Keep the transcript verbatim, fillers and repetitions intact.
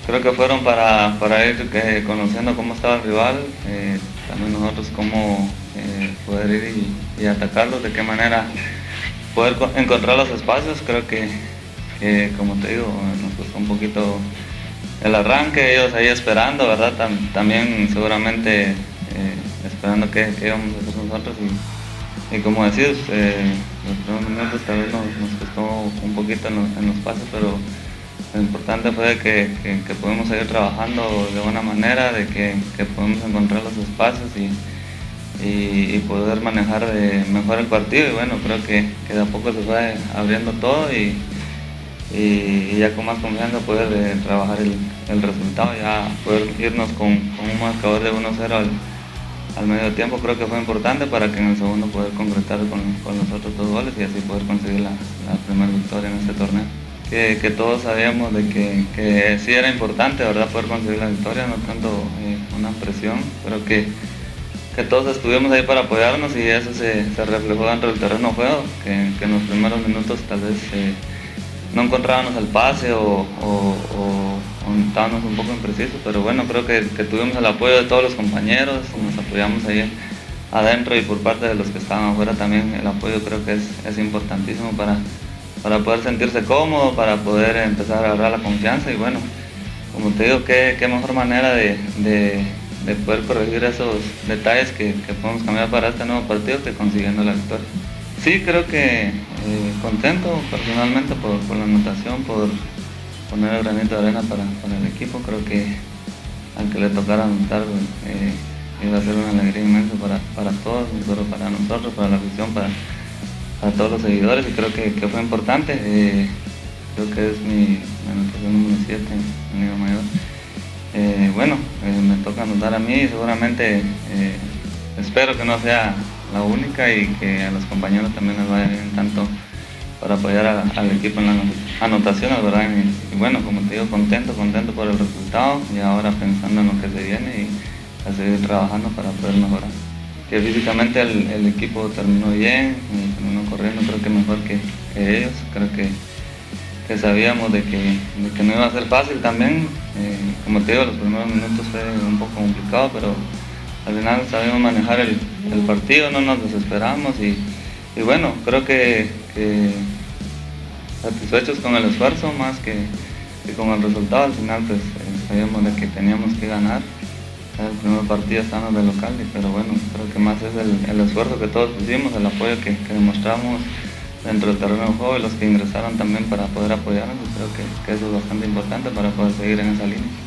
creo que fueron para, para ir eh, conociendo cómo estaba el rival, eh, también nosotros cómo eh, poder ir y, y atacarlos, de qué manera poder encontrar los espacios. Creo que, que, como te digo, nos costó un poquito el arranque, ellos ahí esperando, ¿verdad? Tam, también seguramente eh, esperando que, que íbamos a hacer nosotros y, y como decís, eh, los primeros minutos tal vez nos, nos costó un poquito en los, en los pases, pero lo importante fue que, que, que pudimos seguir trabajando de buena manera, de que, que podemos encontrar los espacios y, y, y poder manejar de mejor el partido. Y bueno, creo que, que de a poco se fue abriendo todo y, y, y ya con más confianza poder eh, trabajar el, el resultado, ya poder irnos con, con un marcador de uno cero al, al medio tiempo. Creo que fue importante para que en el segundo poder concretar con, con los otros dos goles y así poder conseguir la, la primera victoria en este torneo. Que, que todos sabíamos de que, que sí era importante, ¿verdad?, poder conseguir la victoria, no tanto eh, una presión. Creo que, que todos estuvimos ahí para apoyarnos y eso se, se reflejó dentro del terreno de juego, que, que en los primeros minutos tal vez eh, no encontrábamos el pase o, o, o, o estábamos un poco imprecisos, pero bueno, creo que, que tuvimos el apoyo de todos los compañeros, nos apoyamos ahí adentro y por parte de los que estaban afuera también el apoyo creo que es, es importantísimo para para poder sentirse cómodo, para poder empezar a agarrar la confianza y bueno, como te digo, qué, qué mejor manera de, de, de poder corregir esos detalles que, que podemos cambiar para este nuevo partido que consiguiendo la victoria. Sí, creo que eh, contento personalmente por, por la anotación, por poner el granito de arena para, para el equipo. Creo que al que le tocara anotar eh, iba a ser una alegría inmensa para, para todos, no solo para nosotros, para la afición, para a todos los seguidores y creo que, que fue importante. Eh, creo que es mi anotación número siete en Liga Mayor. Eh, bueno, eh, me toca anotar a mí y seguramente eh, espero que no sea la única y que a los compañeros también les vaya bien tanto para apoyar a, al equipo en las anotaciones, ¿verdad? Y, y bueno, como te digo, contento, contento por el resultado y ahora pensando en lo que se viene y a seguir trabajando para poder mejorar. Que físicamente el, el equipo terminó bien, terminó corriendo creo que mejor que, que ellos, creo que, que sabíamos de que, de que no iba a ser fácil también, eh, como te digo, los primeros minutos fue un poco complicado, pero al final sabíamos manejar el, el partido, no nos desesperamos y, y bueno, creo que, que satisfechos con el esfuerzo más que, que con el resultado. Al final pues eh, sabíamos de que teníamos que ganar. El primer partido estábamos de local, pero bueno, creo que más es el, el esfuerzo que todos pusimos, el apoyo que, que demostramos dentro del terreno de juego y los que ingresaron también para poder apoyarnos, y creo que, que eso es bastante importante para poder seguir en esa línea.